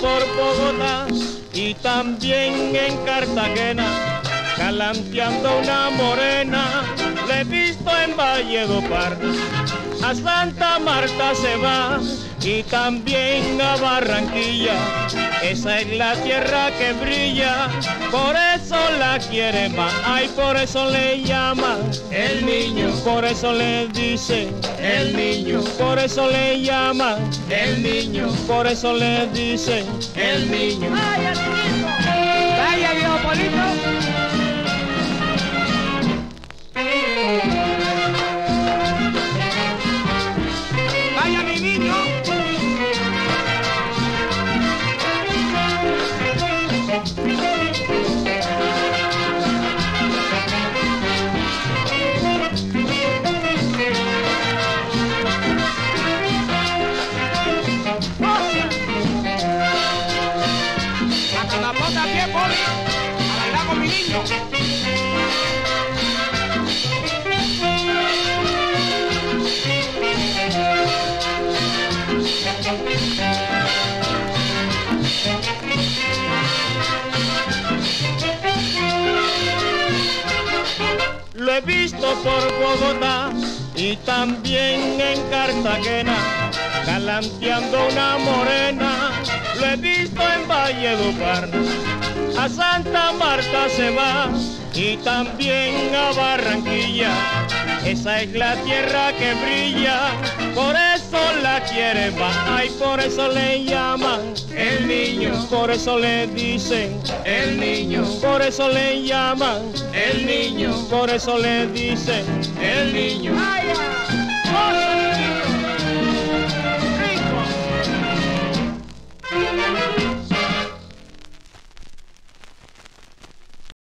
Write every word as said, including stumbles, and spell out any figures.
por Bogotá y también en Cartagena, galanteando una morena. La he visto en Valledupar, a Santa Marta se va y también a Barranquilla. Esa es la tierra que brilla, por eso la quiere más. Ay, por eso le llaman el niño, por eso le dicen el niño, por eso le llaman el niño, por eso le dicen el niño. ¡Vaya, niñito! ¡Vaya, viejo Polito! ¡Vaya, mi niño! ¡Hasta la bota a pie, Poli! ¡A bailar con mi niño! Lo he visto por Bogotá y también en Cartagena, galanteando una morena. Lo he visto en Valledupar, a Santa Marta se va y también a Barranquilla. Esa es la tierra que brilla, por eso la quiere más. Ay, por eso le llaman el niño, por eso le dicen el niño, por eso le llaman el niño, por eso le dicen el niño. ¡Vaya!